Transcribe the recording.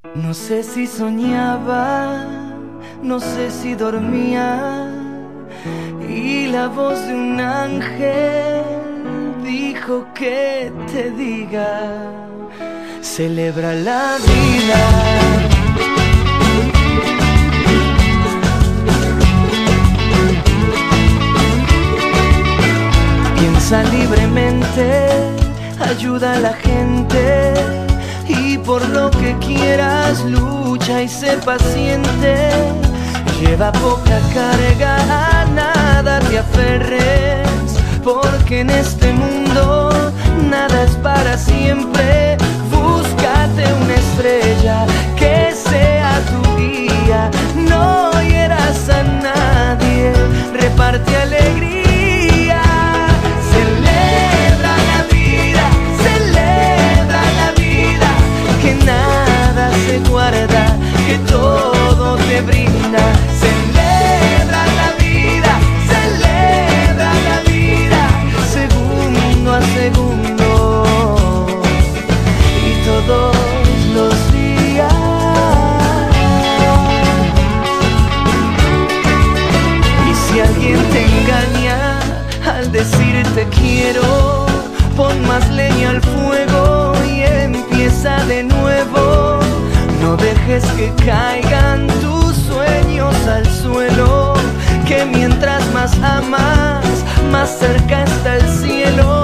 No sé si soñaba, no sé si dormía, y la voz de un ángel dijo que te diga, celebra la vida. Piensa libremente, ayuda a la gente, y por lo que quieras lucha y sé paciente. Lleva poca carga, a nada te aferres, porque en este mundo nada es para siempre. Búscate una estrella que sea tu guía, no hieras a nadie, reparte alegría. Se guarda, que todo te brinda. Celebra la vida, segundo a segundo, y todos los días. Y si alguien te engaña al decirte quiero, pon más leña al fuego y empieza de nuevo. No dejes que caigan tus sueños al suelo, que mientras más amas, más cerca está el cielo.